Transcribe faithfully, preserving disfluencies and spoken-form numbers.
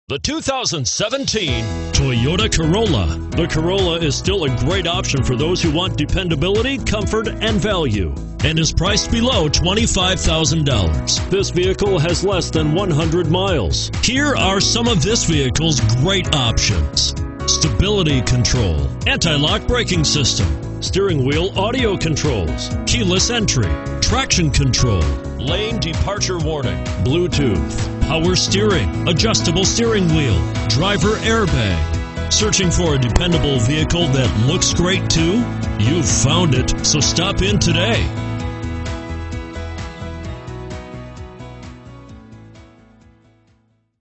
The two thousand seventeen Toyota Corolla. The Corolla is still a great option for those who want dependability, comfort, and value, and is priced below twenty-five thousand dollars. This vehicle has less than one hundred miles. Here are some of this vehicle's great options: stability control, anti-lock braking system, steering wheel audio controls, keyless entry, traction control, lane departure warning, Bluetooth, power steering, adjustable steering wheel, driver airbag. Searching for a dependable vehicle that looks great too? You've found it, so stop in today.